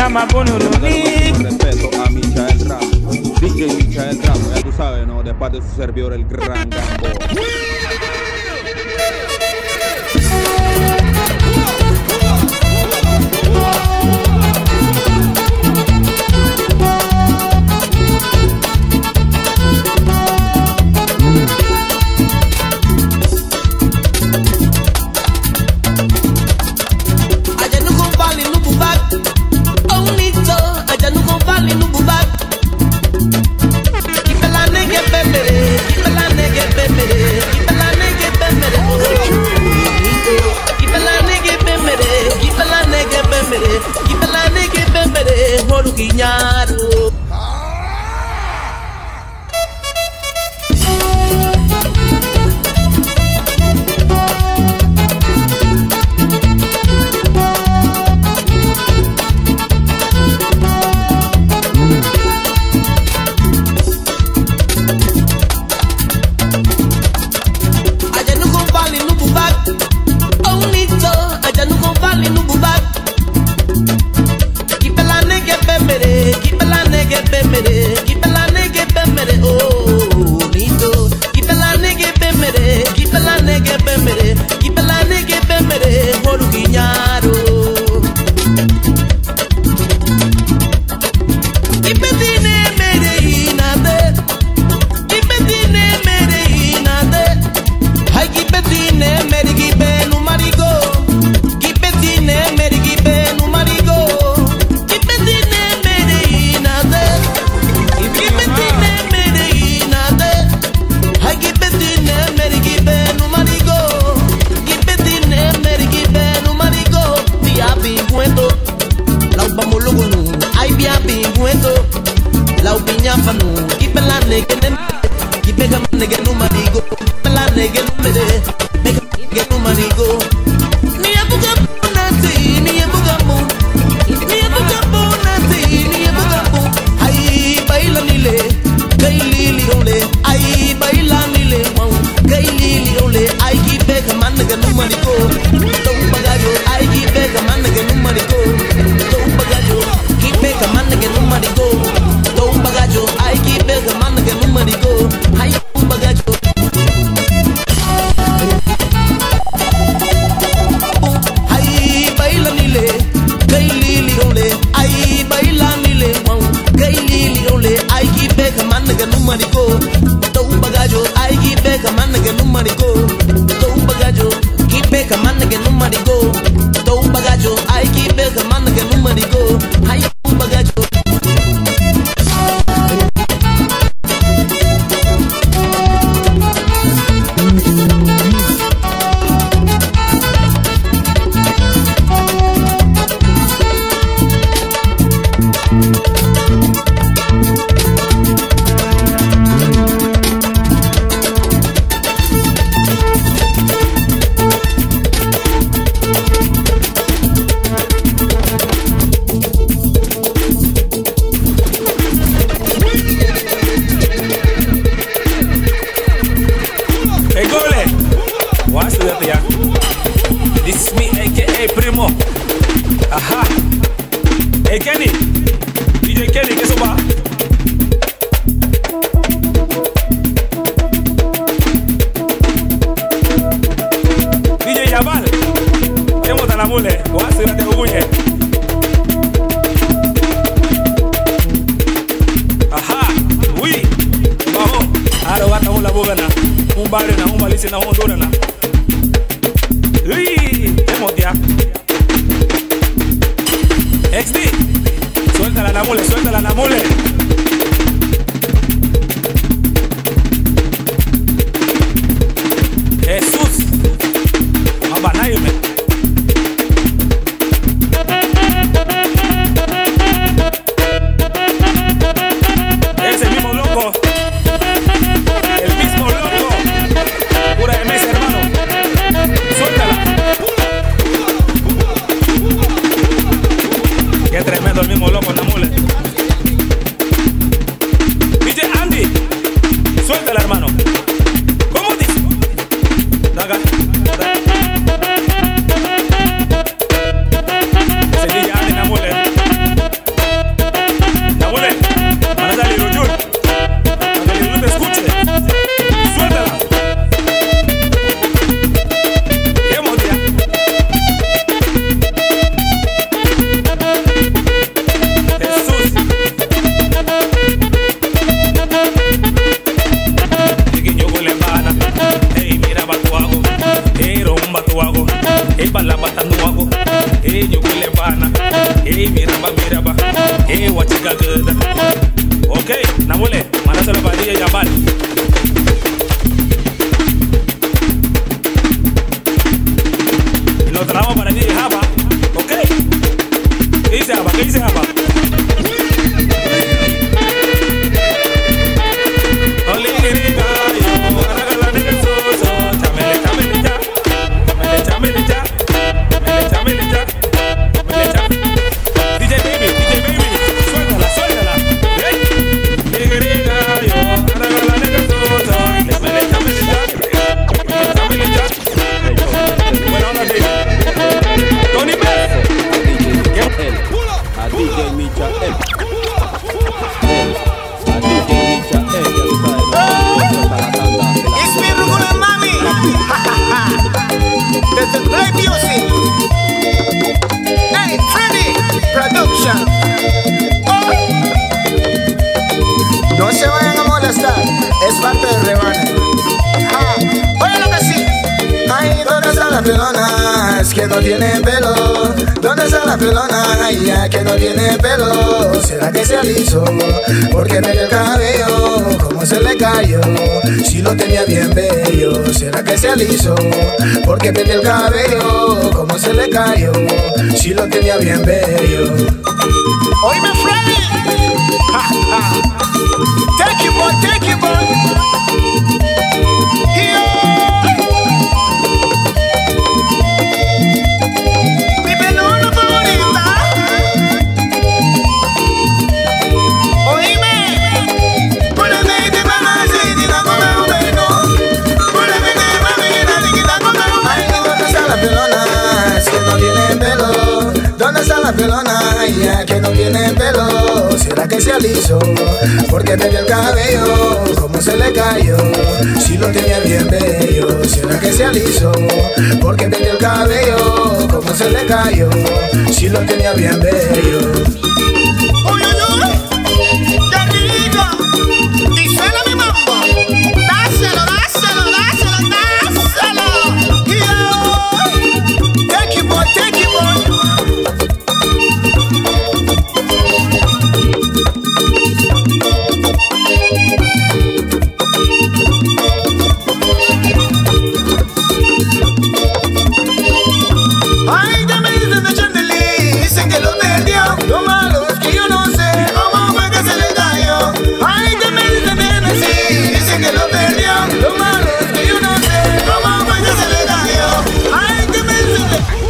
Nama Bonoloni. Respeto a Michael Ramos, DJ Michael Ramos, ya tú sabes, ¿no? De parte de su servidor, el Gran Gambo. Qué tremendo el mismo loco, Namule. Hey, miraba, hey, wachiga gada. Okay, namule, mana sala badi ya jabal. Lo traemos para ti, Java. Okay. ¿Qué dice Java? ¿Qué dice Java? No se vayan a molestar, es parte del rebane. Oye lo que sí. Ay, ¿dónde está la pelona? Es que no tiene pelo. ¿Dónde está la pelona? Ay, ya que no tiene pelo. ¿Será que se alisó? Porque perdió el cabello. ¿Cómo se le cayó? Si lo tenía bien bello. ¿Será que se alisó? Porque perdió el cabello. ¿Cómo se le cayó? Si lo tenía bien bello. Oíme, Freddy. Take you, boy, take you, boy. Mi pelona favorita. Oíme. Poneme de mamá, si te da como un bueno. Poneme de mamá, si te da como un bueno. Ay, ¿dónde está la pelona? Es que no tiene pelo. ¿Dónde está la pelona? Ay, ya que no tiene pelo. ¿Será que se alisó? Porque perdió el cabello. ¿Cómo se le cayó? Si lo tenía bien bello. ¿Será que se alisó? Porque perdió el cabello. ¿Cómo se le cayó? Si lo tenía bien bello. ¡Uy, uy, uy! ¡Qué rico! Y suena mi mambo. Dáselo, dáselo, dáselo, dáselo. Yeah. Take you, boy, take you, boy. Ay, ya me dicen de Chandelier, dicen que lo perdió. Lo malo es que yo no sé cómo fue que se le cayó. Ay, ya me dicen de Hennessy, dicen que lo perdió. Lo malo es que yo no sé cómo fue que se le cayó. Ay, ya me dicen de...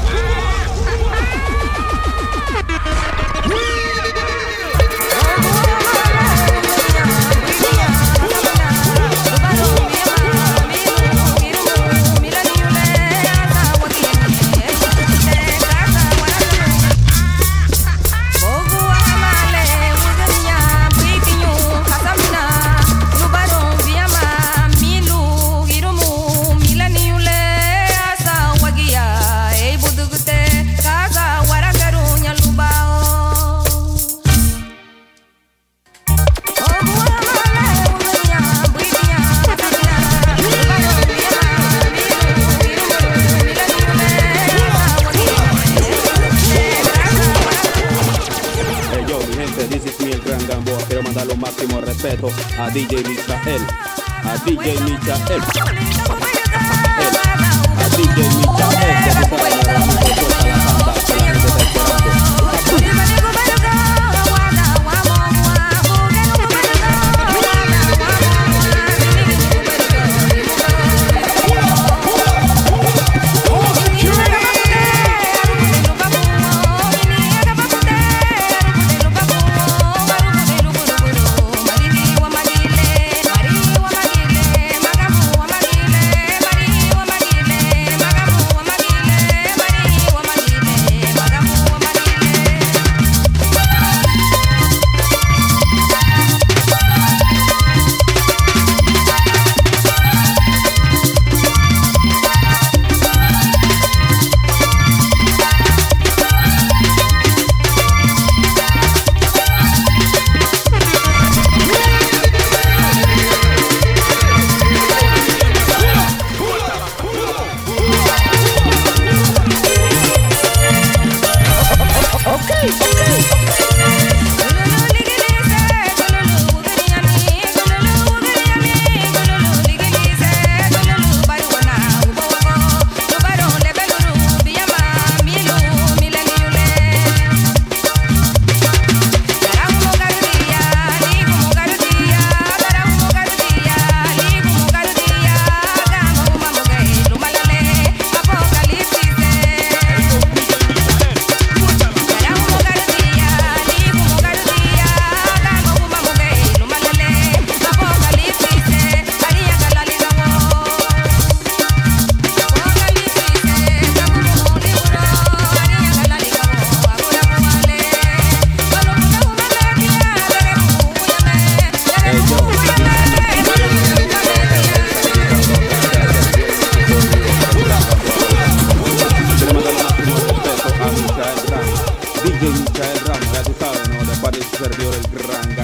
Quiero mandar los máximos respetos a DJ Michael, a DJ Michael, a DJ Michael, que tú sabes la música suelta la banda, que la gente está esperando. DJ Michael Ramos, ya tú sabes, ¿no? De parte de su servidor el Gran